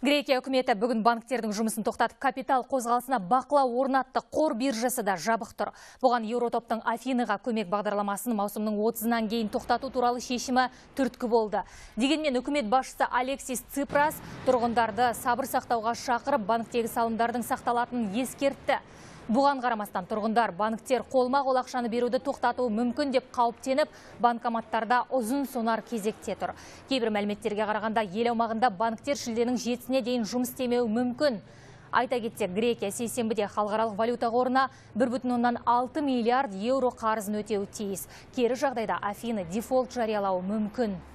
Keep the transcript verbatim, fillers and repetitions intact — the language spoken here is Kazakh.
Грекия үкіметі бүгін банктердің жұмысын тоқтатып, капитал қозғалысына бақылау орнатты. Қор биржасы да жабық тұр. Бұған Еуротоптың Афиныға көмек бағдарламасын маусымның отызынан кейін тоқтату туралы шешімі түрткі болды. Дегенмен үкімет басшысы Алексис Ципрас тұрғындарды сабыр сақтауға шақырып, банктегі салымдардың сақталатынын ескертті. Бұған қарамастан тұрғындар банктер қолма-қол ақшаны беруді тоқтатуы мүмкін деп қауіптеніп, банкоматтарда ұзын сонар кезекте тұр. Кейбір мәліметтерге қарағанда ел аумағында банктер шілденің жетісіне дейін жұмыс істемеуі мүмкін. Айта кетсек, Грекия сейсенбіде халықаралық валюта қорына бір бүтін оннан алты миллиард еуро қарызын өтеуі тиіс. Кері жағдайда Афины дефолт жариялауы мүмкін.